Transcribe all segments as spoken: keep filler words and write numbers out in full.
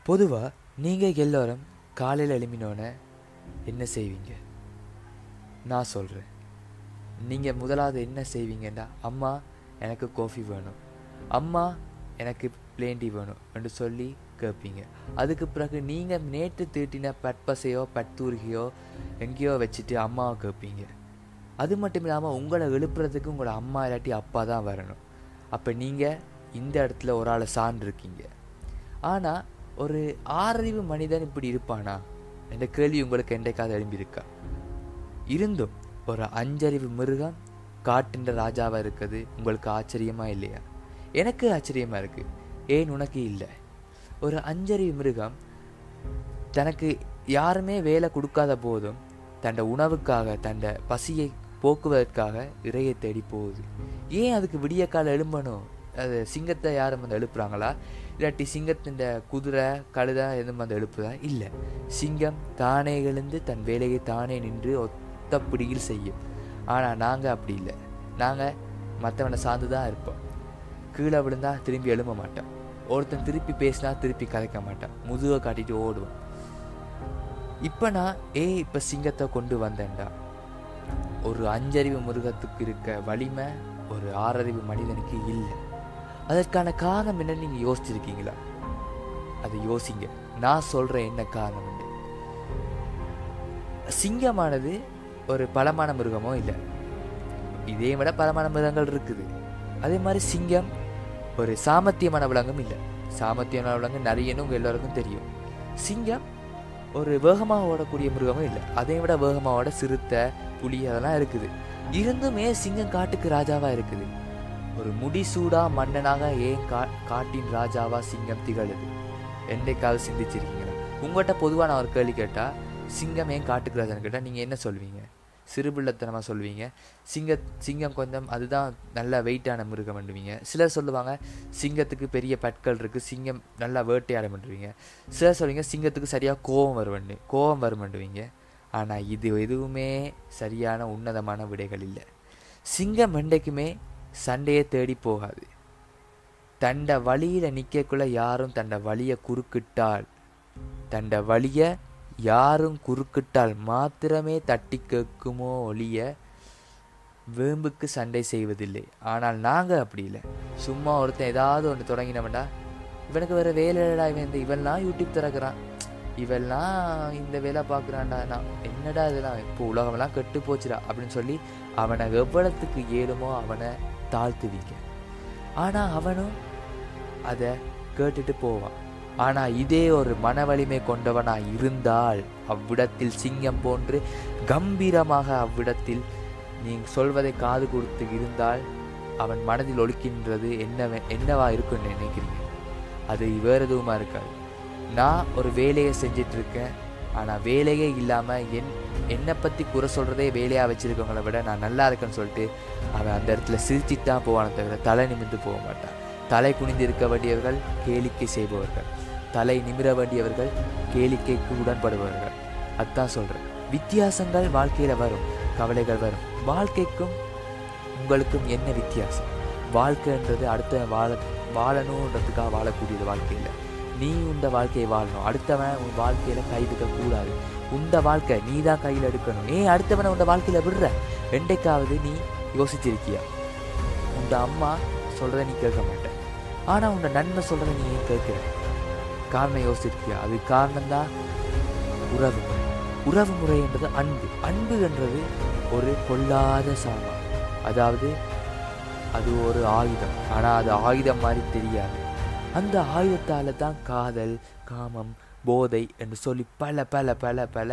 பொதுவாக நீங்கள் எல்லோரும் காலையில் எழுப்பினோன்னே என்ன செய்வீங்க? நான் சொல்கிறேன். நீங்கள் முதலாவது என்ன செய்வீங்கன்னா, அம்மா எனக்கு காஃபி வேணும், அம்மா எனக்கு பிளேன் டீ வேணும் என்று சொல்லி கேட்பீங்க. அதுக்கு பிறகு நீங்கள் நேற்று தீட்டின பட்பசையோ பட்டூரிகையோ எங்கேயோ வச்சுட்டு அம்மாவை கேட்பீங்க. அது மட்டும் இல்லாமல் உங்களை எழுப்புறதுக்கு உங்களோட அம்மா இல்லாட்டி அப்பா தான் வரணும். அப்போ நீங்கள் இந்த இடத்துல ஒரு ஆளை சார்ந்திருக்கீங்க. ஆனால் ஒரு ஆறறிவு மனிதன் இப்படி இருப்பானா என்ற கேள்வி உங்களுக்கு என்றைக்காவது எழும்பியிருக்கா? இருந்தும் ஒரு அஞ்சறிவு மிருகம் காட்டுன்ற ராஜாவாக இருக்குது உங்களுக்கு ஆச்சரியமா இல்லையா? எனக்கு ஆச்சரியமா இருக்கு. ஏன் உனக்கு இல்லை? ஒரு அஞ்சறிவு மிருகம் தனக்கு யாருமே வேலை கொடுக்காத போதும் தண்ட உணவுக்காக தண்ட பசியை போக்குவதற்காக இறையை தேடி போகுது. ஏன் அதுக்கு விடிய கால எழும்பணும்? அது சிங்கத்தை யாரும் வந்து எழுப்புறாங்களா? இல்லாட்டி சிங்கத்தின் குதிரை கழுதை எதுவும் வந்து எழுப்புதா? இல்லை. சிங்கம் தானே எழுந்து தன் வேலையை தானே நின்று ஒத்த பிடியில் செய்யும். ஆனால் நாங்கள் அப்படி இல்லை. நாங்கள் மற்றவனை சார்ந்து தான் இருப்போம். கீழே விழுந்தா திரும்பி எழும்ப மாட்டோம். ஒருத்தன் திருப்பி பேசினா திருப்பி கதைக்க மாட்டோம். முதுகை காட்டிட்டு ஓடுவோம். இப்போ நான் ஏ இப்போ சிங்கத்தை கொண்டு வந்தேன்டா. ஒரு அஞ்சறிவு மிருகத்துக்கு இருக்க வலிமை ஒரு ஆறறிவு மனிதனுக்கு இல்லை. அதற்கான காரணம் என்ன நீங்கள் யோசிச்சிருக்கீங்களா? அதை யோசிங்க. நான் சொல்கிறேன் என்ன காரணம். சிங்கமானது ஒரு பலமான மிருகமோ இல்லை. இதே விட பலமான மிருகங்கள் இருக்குது. அதே மாதிரி சிங்கம் ஒரு சாமர்த்தியமான விலங்கும் இல்லை. சாமர்த்தியமான விலங்கு நிறையன்னு உங்கள் எல்லோருக்கும் தெரியும். சிங்கம் ஒரு வேகமாக ஓடக்கூடிய மிருகமும் இல்லை. அதை விட வேகமாக ஓட சிறுத்தை புலி அதெல்லாம் இருக்குது. இருந்துமே சிங்கம் காட்டுக்கு ராஜாவாக இருக்குது. ஒரு முடிசூடா மன்னனாக ஏன் கா காட்டின் ராஜாவா சிங்கம் திகழுது? என்றைக்காவது சிந்திச்சிருக்கீங்களா? உங்கள்கிட்ட பொதுவாக நான் ஒரு கேள்வி கேட்டால் சிங்கம் ஏன் காட்டுக்கு ராஜான்னு கேட்டால் நீங்கள் என்ன சொல்வீங்க? சிறுபிள்ளத்தனமாக சொல்வீங்க. சிங்க சிங்கம் கொஞ்சம் அதுதான் நல்ல வெயிட்டான மிருகம் பண்ணுவீங்க. சிலர் சொல்லுவாங்க சிங்கத்துக்கு பெரிய பற்கள் இருக்குது, சிங்கம் நல்லா வேட்டையாட பண்ணுவீங்க. சிலர் சொல்லுவீங்க சிங்கத்துக்கு சரியாக கோபம் வருவண்டு கோபம் வருமண்டுவீங்க. ஆனால் இது எதுவுமே சரியான உன்னதமான விடைகள் இல்லை. சிங்கம் என்றைக்குமே சண்டையை தேடி போகாது. தண்ட வழியில் நிற்கக்குள்ள யாரும் தண்ட வழியை குறுக்கிட்டால் தண்ட வழியை யாரும் குறுக்கிட்டால் மாத்திரமே தட்டி கேட்குமோ ஒழிய வேம்புக்கு சண்டை செய்வதில்லை. ஆனால் நாங்கள் அப்படி இல்லை. சும்மா ஒருத்தன் ஏதாவது ஒன்று தொடங்கினோம்டா, இவனுக்கு வேறு வேலைடா, இவன் இந்த இவெல்லாம் யூடியூப் திறக்கிறான், இவெல்லாம் இந்த வேலை பார்க்குறான்டா, நான் என்னடா இதெல்லாம் இப்போ உலகமெல்லாம் கெட்டு போச்சுடா அப்படின்னு சொல்லி அவனை எவ்வளத்துக்கு ஏழுமோ அவனை தாழ்த்துவீங்க. ஆனால் அவனும் அதை கேட்டுட்டு போவான். ஆனால் இதே ஒரு மன வலிமை கொண்டவனாக இருந்தால் அவ்விடத்தில் சிங்கம் போன்று கம்பீரமாக அவ்விடத்தில் நீங்கள் சொல்வதை காது கொடுத்து இருந்தால் அவன் மனதில் ஒலிக்கின்றது என்ன என்னவா இருக்குன்னு நினைக்கிறீங்க? அது வேறு எதுவுமா இருக்காது. நான் ஒரு வேலையை செஞ்சிட்டு இருக்கேன், ஆனால் வேலையே இல்லாமல் என் என்னை பற்றி குறை சொல்கிறதே வேலையாக வச்சுருக்கவங்கள விட நான் நல்லா இருக்கேன்னு சொல்லிட்டு அவன் அந்த இடத்துல சிரிச்சிட்டு தான் போவானே தவிர தலை நிமிர்ந்து போக மாட்டான். தலை குனிந்து இருக்க வேண்டியவர்கள் கேளிக்கை செய்பவர்கள், தலை நிமிர வேண்டியவர்கள் கேளிக்கைக்கு உடன்படுபவர்கள். அதுதான் சொல்கிறேன். வித்தியாசங்கள் வாழ்க்கையில் வரும், கவலைகள் வரும். வாழ்க்கைக்கும் உங்களுக்கும் என்ன வித்தியாசம்? வாழ்க்கைன்றது அடுத்த வாழ வாழணுன்றதுக்காக வாழக்கூடியது வாழ்க்கையில். நீ உண்ட வாழ்க்கையை வாழணும், அடுத்தவன் உன் வாழ்க்கையில் கைவிக்க கூடாது. உண்ட வாழ்க்கை நீ தான் கையில் எடுக்கணும். ஏன் அடுத்தவனை உண்ட வாழ்க்கையில் விடுற? என்றைக்காவது நீ யோசிச்சிருக்கியா? உண்ட அம்மா சொல்கிறத நீ கேட்க மாட்டேன், ஆனால் உண்ட நன்மை சொல்கிறத நீ ஏன் கேட்குற? காரணம் யோசிச்சிருக்கியா? அது காரணம்தான் உறவு முறை. உறவு முறை என்றது அன்பு. அன்பு என்றது ஒரு கொல்லாத சாமான். அதாவது அது ஒரு ஆயுதம், ஆனால் அது ஆயுதம் மாதிரி தெரியாது. அந்த ஆயுதத்தால் தான் காதல், காமம், போதை என்று சொல்லி பல பல பல பல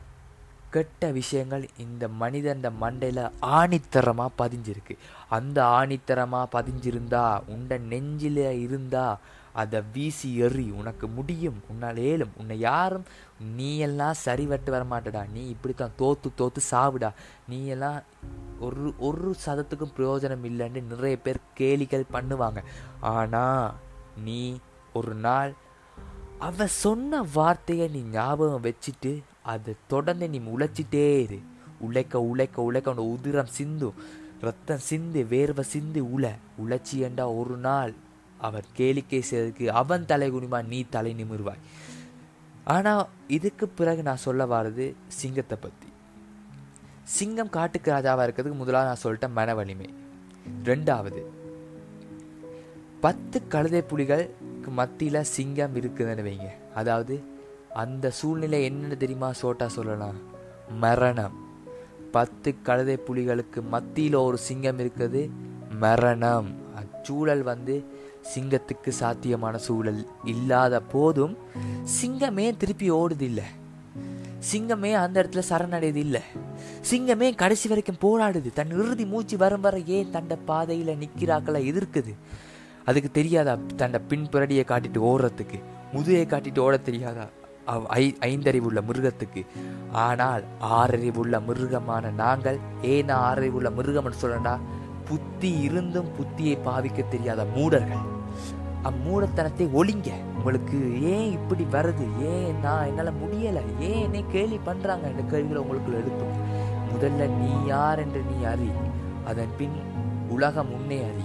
கெட்ட விஷயங்கள் இந்த மனிதன் மண்டையில் ஆணித்தரமாக பதிஞ்சிருக்கு. அந்த ஆணித்தரமாக பதிஞ்சிருந்தா உண்ட நெஞ்சில் இருந்தா அதை வீசி எறி. உனக்கு முடியும், உன்னால் ஏலும், உன்னை யாரும் நீ எல்லாம் சரி வட்டு வரமாட்டடா, நீ இப்படித்தான் தோத்து தோத்து சாவிடா, நீ எல்லாம் ஒரு ஒரு சதத்துக்கும் பிரயோஜனம் இல்லைன்னு நிறைய பேர் கேலிகள் பண்ணுவாங்க. ஆனால் நீ ஒரு நாள் அவ சொன்ன வார்த்தையை நீ ஞாபகம் வச்சுட்டு அதை தொடர்ந்து நீ உழைச்சிட்டே இரு. உழைக்க உழைக்க உழைக்க உன் உதிரம் சிந்து, ரத்தம் சிந்து, வேர்வை சிந்து உழ உழைச்சி என்றா ஒரு நாள் அவர் கேளிக்கை செய்வதற்கு அவன் தலை குனிவான், நீ தலை நிமிர்வாய். ஆனால் இதுக்கு பிறகு நான் சொல்ல வர்றது சிங்கத்தை பற்றி. சிங்கம் காட்டுக்கு ராஜாவாக இருக்கிறதுக்கு முதலாவது நான் சொல்லிட்டேன் மன வலிமை. ரெண்டாவது, பத்து கழுதை புலிகளுக்கு மத்தியில் சிங்கம் இருக்குதுன்னு வைங்க. அதாவது அந்த சூழ்நிலை என்னென்னு தெரியுமா சோட்டா சொல்லலாம்? மரணம். பத்து கழுதை புலிகளுக்கு மத்தியில் ஒரு சிங்கம் இருக்குது, மரணம். அச்சூழல் வந்து சிங்கத்துக்கு சாத்தியமான சூழல் இல்லாத போதும் சிங்கமே திருப்பி ஓடுது இல்லை, சிங்கமே அந்த இடத்துல சரணடையுது இல்லை, சிங்கமே கடைசி வரைக்கும் போராடுது. தன் இறுதி மூச்சு வரும் வர ஏன் தண்ட பாதையில் நிற்கிறாக்களை எதிர்க்குது. அதுக்கு தெரியாதா தண்ட பின்புறடியை காட்டிட்டு ஓடுறதுக்கு, முதுகையை காட்டிட்டு ஓட தெரியாதா ஐ ஐந்தறிவுள்ள மிருகத்துக்கு? ஆனால் ஆறறிவுள்ள மிருகமான நாங்கள், ஏன்னா ஆறறிவுள்ள மிருகம்னு சொல்லண்டா புத்தி இருந்தும் புத்தியை பாவிக்க தெரியாத மூடர்கள். அம்மூடத்தனத்தை ஒழிங்க. உங்களுக்கு ஏன் இப்படி வருது, ஏன் நான் என்னால் முடியலை, ஏன் என்னை கேள்வி பண்ணுறாங்க என்ற கேள்விகளை உங்களுக்குள்ள எழுப்புங்க. முதல்ல நீ யார் என்று நீ அறி, அதன் பின் உலகம் உன்னை அறி.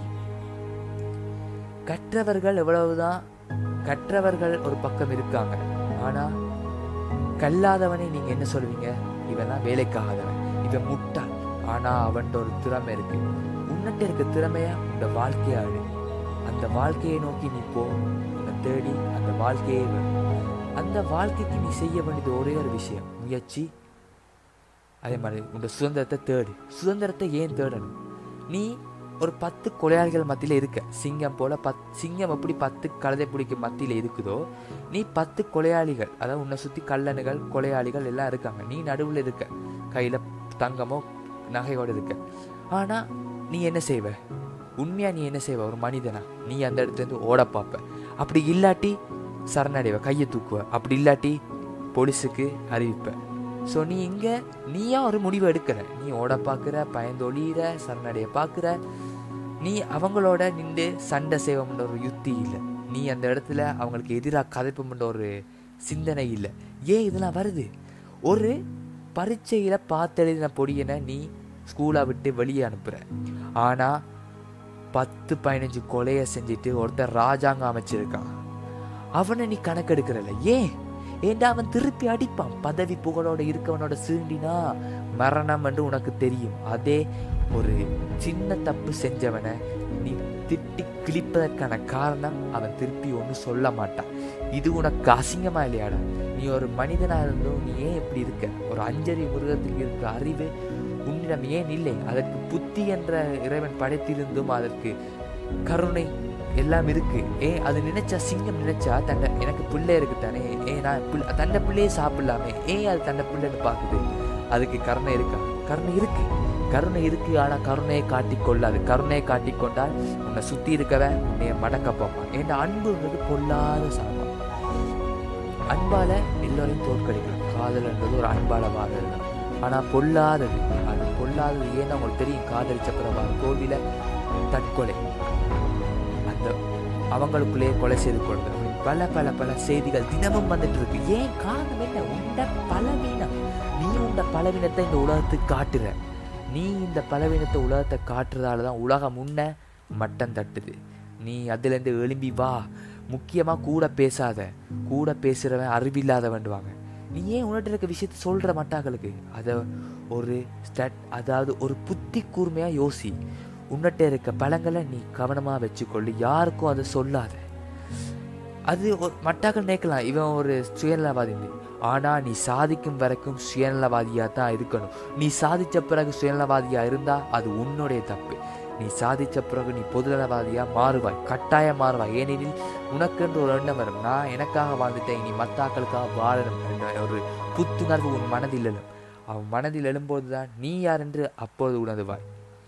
கற்றவர்கள் எவ்வளவுதான் கற்றவர்கள் ஒரு பக்கம் இருக்காங்க, ஆனா கல்லாதவனை நீங்க என்ன சொல்வீங்க? இவெல்லாம் வேலைக்காகாதவன், இவன் முட்டாள். ஆனா அவன்கிட்ட ஒரு திறமை இருக்கு. உன்னிட்ட இருக்க திறமைய உன்னோட வாழ்க்கையை அழு. அந்த வாழ்க்கையை நோக்கி நீ போ, உன்னை தேடி அந்த வாழ்க்கையே வேணும். அந்த வாழ்க்கைக்கு நீ செய்ய வேண்டியது ஒரே ஒரு விஷயம், முயற்சி. அதே மாதிரி உன்னோட சுதந்திரத்தை தேடு. சுதந்திரத்தை ஏன் தேடணும்? நீ ஒரு பத்து கொலையாளிகள் மத்தியில் இருக்க, சிங்கம் போல பத் சிங்கம் எப்படி பத்து கழுதை பிடிக்க மத்தியில் இருக்குதோ, நீ பத்து கொலையாளிகள், அதாவது உன்னை சுற்றி கல்லணுகள் கொலையாளிகள் எல்லாம் இருக்காங்க. நீ நடுவில் இருக்க, கையில் தங்கமோ நகையோடு இருக்க. ஆனால் நீ என்ன செய்வ? உண்மையாக நீ என்ன செய்வ? ஒரு மனிதனா நீ அந்த இடத்துலேருந்து ஓட பார்ப்ப. அப்படி இல்லாட்டி சரணடைவ, கையை தூக்குவ. அப்படி இல்லாட்டி போலீஸுக்கு அறிவிப்ப. ஸோ நீ இங்கே நீயா ஒரு முடிவு எடுக்கிற. நீ ஓட பார்க்குற, பயந்தொழிகிற, சரணடைய பார்க்குற. நீ அவங்களோட நின்று சண்டை செய்வோம்ன்ற ஒரு யுத்தி இல்லை. நீ அந்த இடத்துல அவங்களுக்கு எதிராக கதைப்போம்ன்ற ஒரு சிந்தனை இல்லை. ஏன் இதெல்லாம் வருது? ஒரு பரீட்சையில் பார்த்தெழுதின பொடியனை நீ ஸ்கூலை விட்டு வெளியே அனுப்புகிற. ஆனால் பத்து பதினஞ்சு கொலையை செஞ்சுட்டு ஒருத்தர் ராஜாங்கம் அமைச்சிருக்கான், அவனை நீ கணக்கெடுக்கிறல்ல. ஏன்? ஏண்டா அவன் திருப்பி அடிப்பான். பதவி புகழோட இருக்கவனோட சீண்டினா மரணம் என்று உனக்கு தெரியும். அதே ஒரு சின்ன தப்பு செஞ்சவனை நீ திட்டி கிழிப்பதற்கான காரணம் அவன் திருப்பி ஒன்றும் சொல்ல மாட்டான். இது உனக்கு அசிங்கமா இல்லையாடா? நீ ஒரு மனிதனா இருந்தும் நீ ஏன் எப்படி இருக்க? ஒரு அஞ்சறி மிருகத்துக்கு இருக்க அறிவு உன்னிடம் ஏன் இல்லை? அதற்கு புத்தி என்ற இறைவன் படைத்திருந்தும் அதற்கு கருணை எல்லாம் இருக்கு. ஏ அது நினைச்சா, சிங்கம் நினைச்சா தண்ட எனக்கு பிள்ளை இருக்குத்தானே, ஏ நான் பிள்ளை தண்ட பிள்ளையே சாப்பிடலாமே, ஏன் அது தண்ட பிள்ளைன்னு பார்க்குது? அதுக்கு கருணை இருக்கா? கருணை இருக்கு, கருணை இருக்கு. ஆனால் கருணையை காட்டிக்கொள்ளாது. கருணையை காட்டிக்கொண்டால் உன்னை சுற்றி இருக்கவன் உன்னைய மடக்க பார்ப்பான். ஏன்னா அன்புன்றது பொல்லாத சாப்பான். அன்பால எல்லோரையும் தோற்கடிக்கலாம். காதல் என்றது ஒரு அன்பால வாதல் தான். ஆனால் பொல்லாதது, அது பொல்லாதது. ஏன்னா உங்களுக்கு தெரியும், காதலிச்ச பிறகு தோல்வியில தற்கொலை, அந்த அவங்களுக்குள்ளேயே கொலை செய்து கொள்வது, பல பல பல செய்திகள் தினமும் வந்துட்டு இருக்கு. ஏன்? காரணம் என்ன? உண்ட பலவீனம். நீ உண்ட பலவீனத்தை இந்த உலகத்துக்கு காட்டுற. நீ இந்த பலவீனத்தை உலகத்தை காட்டுறதால தான் உலகம் முன்ன மட்டம் தட்டுது. நீ அதுலேருந்து எழும்பி வா. முக்கியமாக கூட பேசாத. கூட பேசுகிறவன் அறிவில்லாத வேண்டுவாங்க. நீ ஏன் உன்னிட்ட இருக்க விஷயத்த சொல்கிற மட்டாக்களுக்கு அதை ஒரு ஸ்டட் அதாவது ஒரு புத்தி கூர்மையாக யோசி. உன்னிட்ட இருக்க பழங்களை நீ கவனமாக வச்சுக்கொள்ளு. யாருக்கும் அதை சொல்லாத. அது ஒரு மட்டாக்கள் நினைக்கலாம் இவன் ஒரு சுயநலவாதி, ஆனால் நீ சாதிக்கும் வரைக்கும் சுயநலவாதியாக தான் இருக்கணும். நீ சாதித்த பிறகு சுயநலவாதியாக இருந்தால் அது உன்னுடைய தப்பு. நீ சாதித்த பிறகு நீ பொதுநலவாதியாக மாறுவாய், கட்டாயம் மாறுவாய். ஏனெனில் உனக்கென்று ஒரு எண்ணம் வரும், நான் எனக்காக வாழ்ந்துட்டேன், நீ மத்தாக்களுக்காக வாழணும் என்ற ஒரு புத்துணர்வு உன் மனதில் எழும். அவன் மனதில் எழும்போது தான் நீ யார் என்று அப்போது உணர்வாய்.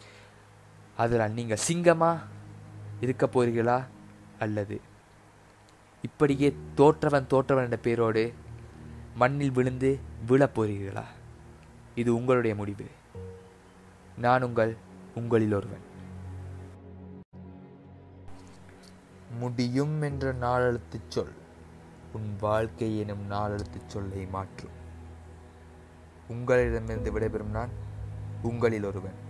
அதில் நீங்கள் சிங்கமா இருக்க போறீர்களா, அல்லது இப்படியே தோற்றவன் தோற்றவன் என்ற பேரோடு மண்ணில் விழுந்து விழப் போறீர்களா? இது உங்களுடைய முடிவு. நான் உங்கள் உங்களில் ஒருவன். முடியும் என்ற நாளெழுத்துச் சொல் உன் வாழ்க்கை எனும் நாளெழுத்துச் சொல்லை மாற்றும். உங்களிடமிருந்து விடைபெறும் நான் உங்களில் ஒருவன்.